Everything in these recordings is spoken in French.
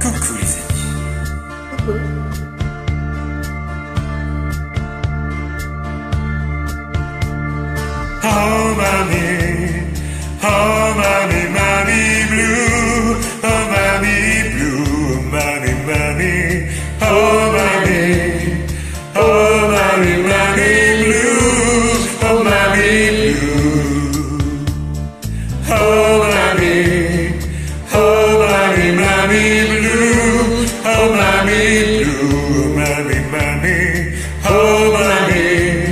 Coucou les amis. Coucou. Oh mamie, mamie blue. Oh mamie blue, mamie, mamie. Oh mamie, mamie blue. Oh mamie blue. Oh mamie, mamie blue. Oh mamie blue, mamie, mamie. Oh mamie,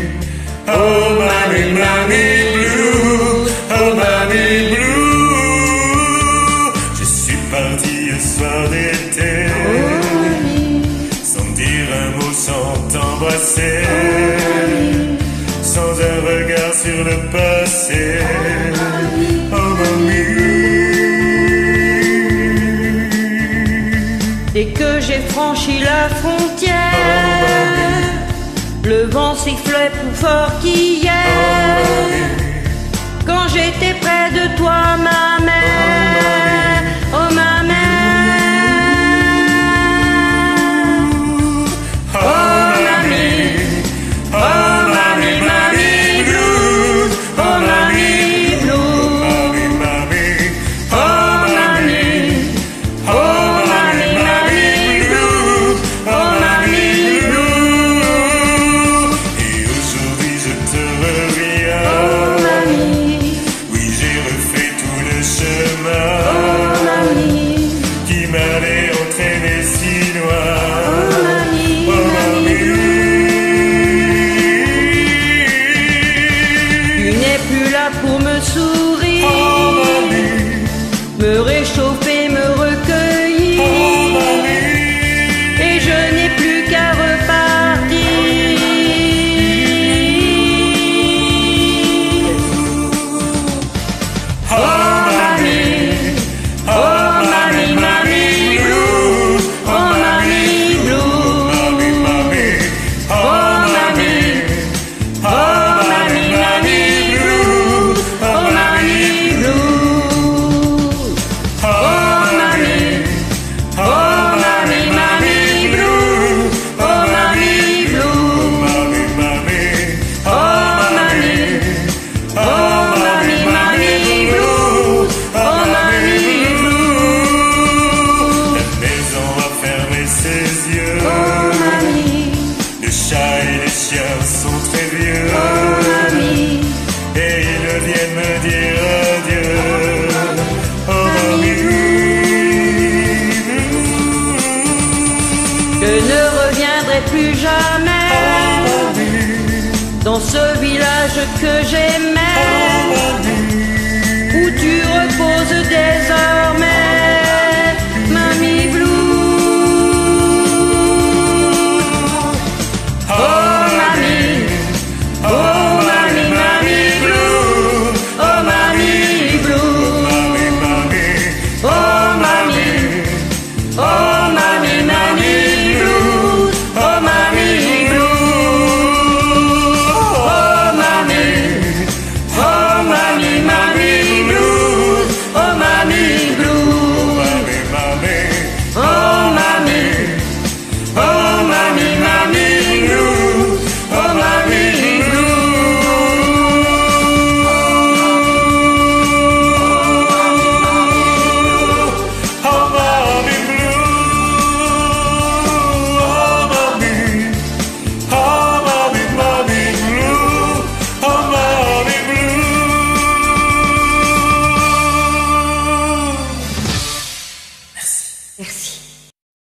mamie blue. Oh mamie blue. Je suis parti un soir d'été, sans dire un mot, sans t'embrasser, sans un regard sur le passé. Oh mamie. Dès que j'ai franchi la frontière, le vent sifflait plus fort qu'hier. Quand j'étais près de toi, ma mère, oh ma mère. Oh mamie, mamie blue. Oh mamie blue. Oh mamie, mamie blue. Oh mamie blue. Et aujourd'hui je te reviens. Oh mamie, Oui, j'ai refait tout le chemin oh mamie, qui m'allait entraîner si loin. oh mamie, Oh mamie. tu n'es plus là pour me sourire, Oh mamie. me réchauffer, me recueillir, Oh mamie. et je n'ai plus qu'à repartir. Oh mamie. Mamie blue. Oh mamie blue. Mamie, mamie. Oh mamie, mamie blue. Oh mamie blue. Oh mamie, mamie blue. Oh mamie blue. Mamie, mamie. Oh mamie, mamie blue. Oh mamie blue. La maison a fermé ses yeux. Oh mamie, Le chat et les chiens sont très vieux. oh mamie, Et ils viennent me dire adieu. Oh mamie. je ne reviendrai plus jamais dans ce village que j'aimais, où tu reposes désormais.